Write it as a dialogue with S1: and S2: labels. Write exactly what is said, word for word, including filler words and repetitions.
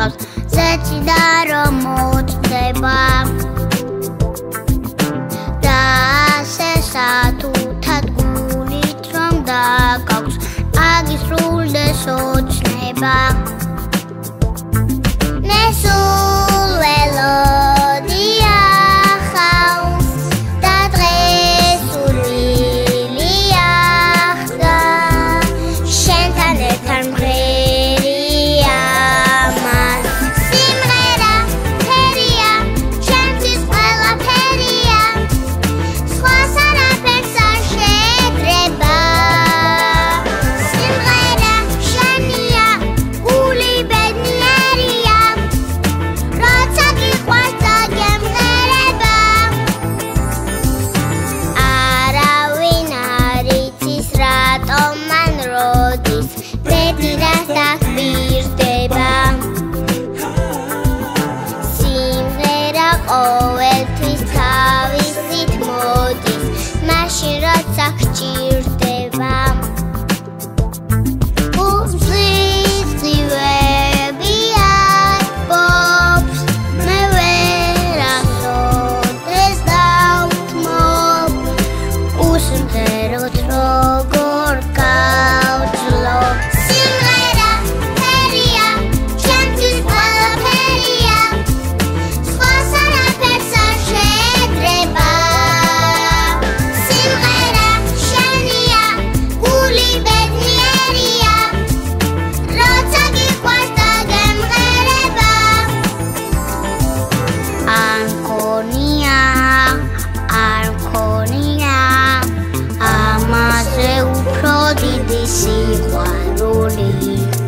S1: გავს ზეცი და რომ მოწდება და ასე სათუთად გულით რომ დაგაქვს აგისრულდეს ოცნება მე სულ ველოდი ახავს და დღეს სურვილი ახდა შენთან ერთად მღერია მას სიმღერა ფერია ჩემთვის ყველაფერია სხვას არაფერს არ შეკრება სიმღერა შენია გული ბედნიერია როცა გიყვარს და გემღერება არავინ არ იცის რატომ მან როდის ბედნიერად დაგვირდება სიმღერა ყოველთვის თავისით მოდის მაშინ როცა გჭირდება უსვლის ძივები ატბობს მე ვერასოდეს დავთმობ უსმღეროთ როგორ გავძლო სიმღერა ფერია ჩემთვის ყველაფერია სხვას არაფერს არ შეკრება სიმღერა შენია გული ბედნიერია როცა გიყვარს და გემღერება არ მქონია არ მქონია ამაზე უფრო დიდი სიყვარული